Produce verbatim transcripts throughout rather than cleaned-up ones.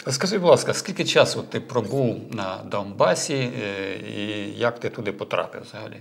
Скажи, будь ласка, скільки часу ти пробув на Донбасі і як ти туди потрапив взагалі?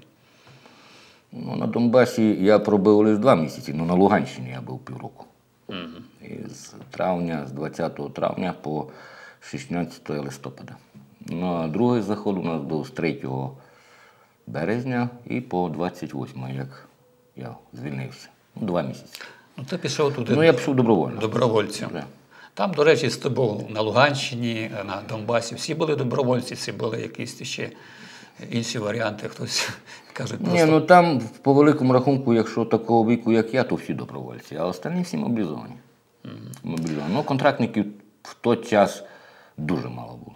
Ну, на Донбасі я пробив лише два місяці, але на Луганщині я був півроку. Угу. І з травня, з двадцятого травня по шістнадцятого листопада. Ну, а другий заход у нас був з третього березня і по двадцять восьмого, як я звільнився. Ну, два місяці. Ну, ти пішов туди. Ну, я пішов добровольно. Добровольцем. Да. Там, до речі, з тобою на Луганщині, на Донбасі всі були добровольці, чи були якісь ще інші варіанти, хтось каже просто... Ні, ну там, по великому рахунку, якщо такого віку, як я, то всі добровольці, а останні всі мобілізовані. Угу. Мобілізовані. Ну, контрактників в той час дуже мало було.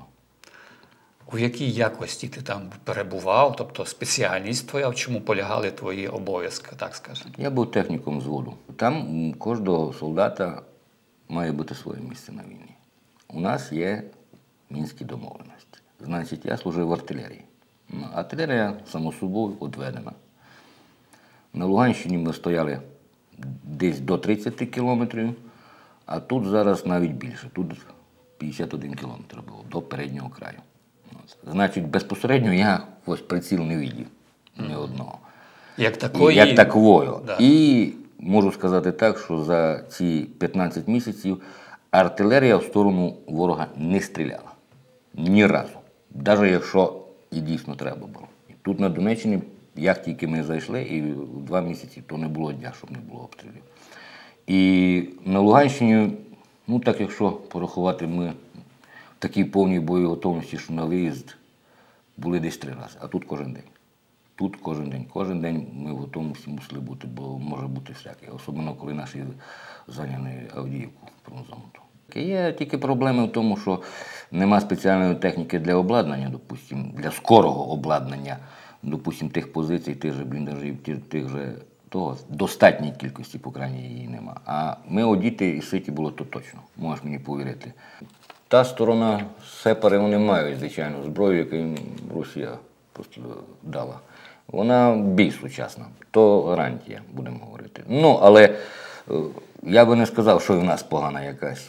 У якій якості ти там перебував, тобто спеціальність твоя, в чому полягали твої обов'язки, так скажемо? Я був техніком взводу. Там кожного солдата має бути своє місце на війні. У нас є мінські домовленості. Значить, я служив в артилерії. Артилерія, само собою, відведена. На Луганщині ми стояли десь до тридцяти кілометрів, а тут зараз навіть більше. Тут п'ятдесят один кілометр було, до переднього краю. Значить, безпосередньо я ось приціл не видів ні одного. Як такої? Як таковою. Да. І можу сказати так, що за ці п'ятнадцять місяців артилерія в сторону ворога не стріляла. Ні разу. Навіть якщо і дійсно треба було. Тут на Донеччині, як тільки ми зайшли, і в два місяці, то не було дня, щоб не було обстрілів. І на Луганщині, ну так якщо порахувати, ми в такій повній боєготовності, що на виїзд були десь три рази, а тут кожен день. Тут кожен день. Кожен день ми в готовності мусили бути, бо може бути всяке. Особливо, коли наші зайняли Авдіївку, промзонуту. Є тільки проблеми в тому, що нема спеціальної техніки для обладнання, допустим, для скорого обладнання, допустим, тих позицій, тих же бліндажів, тих же того, достатньої кількості, по крайній її нема. А ми одіти і ситі було то точно, можеш мені повірити. Та сторона, сепари, вони мають, звичайно, зброю, яку їм Росія просто дала. Вона більш сучасна, то гарантія, будемо говорити. Ну, але я би не сказав, що в нас погана якась.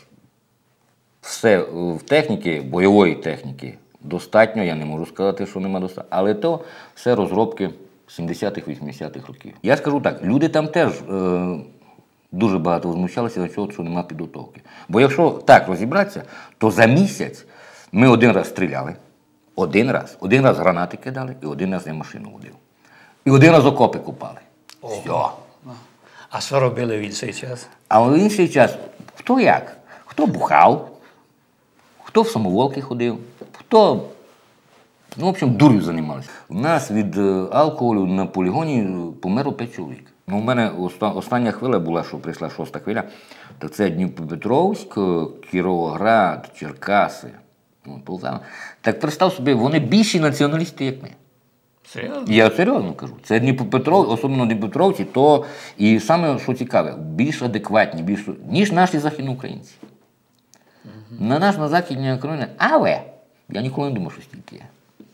Все в техніці, бойової техніки достатньо, я не можу сказати, що нема достатньо, але то все розробки сімдесятих-вісімдесятих років. Я скажу так, люди там теж е, дуже багато возмущалися за того, що нема підготовки. Бо якщо так розібратися, то за місяць ми один раз стріляли, один раз, один раз гранати кидали і один раз я машину водив. І один раз окопи купали. Все. А що робили в інший час? А в інший час хто як? Хто бухав, хто в самоволки ходив, хто, ну, в общем, дур'ю займалися. У нас від алкоголю на полігоні померло п'ять чоловік. Ну, у мене остання хвиля була, що прийшла шоста хвиля, то це Дніпропетровськ, Кіровоград, Черкаси, Полтава. Так представ собі, вони більші націоналісти, як ми. Серйозно? Я серйозно кажу. Це Дніпропетровськ, особливо Дніпропетровці, то і саме, що цікаве, більш адекватні, більш, ніж наші західноукраїнці. Угу. На наш, на Західній Україні, але я ніколи не думав, що стільки є.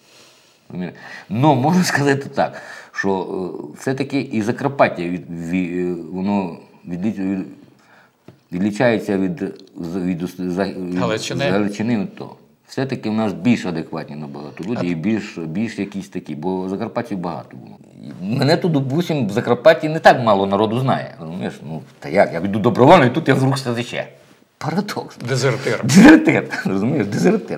Ну, можна сказати так, що все-таки і Закарпаття від, від, воно від, від, відлічається від, від, від Галичини. Галичини, то все-таки в нас більш адекватні набагато люди, і більш, більш якісь такі, бо Закарпаттів багато було. Мене тут, допустим, в Закарпатті не так мало народу знає. Розумієш? Ну, та як, я піду добровольно, і тут я вдруг СЗЧ. Парадокс. Дезертир. Дезертир, розумієш, дезертир.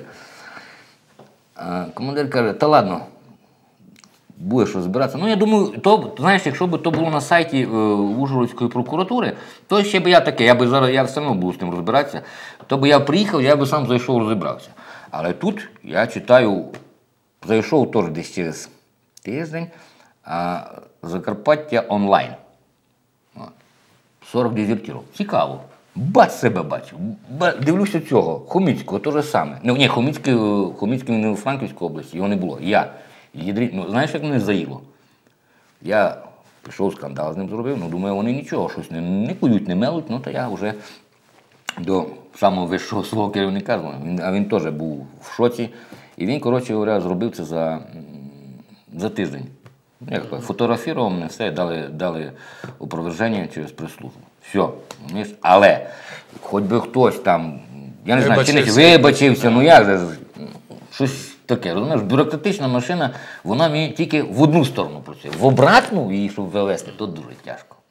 А командир каже, та ладно, будеш розбиратися. Ну, я думаю, то, знаєш, якщо б то було на сайті е, Ужгородської прокуратури, то ще б я таке, я б зараз, я все одно буду з тим розбиратися, то б я приїхав, я б сам зайшов, розібрався. Але тут я читаю, зайшов теж десь через тиждень, а Закарпаття онлайн. сорок дезертирів. Цікаво. Бач себе бачив. Дивлюся цього, Хоміцького, то же саме. Ну, ні, Хоміцький, Хоміцький не у Франківській області, його не було. Я. Ядрі... Ну, знаєш, як мене заїло? Я пішов, скандал з ним зробив, ну, думаю, вони нічого, щось не, не кують, не мелуть, ну, то я вже до самого вищого свого керівника, а він теж був в шоці. І він, коротше говоря, зробив це за, за тиждень. Як фотографував мене, все, дали, дали опроверження через прес-службу. Все. Але хоч би хтось там Я не знаю, чи не Вибачився. вибачився, ну як же, щось таке. Розумієш, бюрократична машина, вона мені тільки в одну сторону працює. В обратну її, щоб вивести, то дуже тяжко.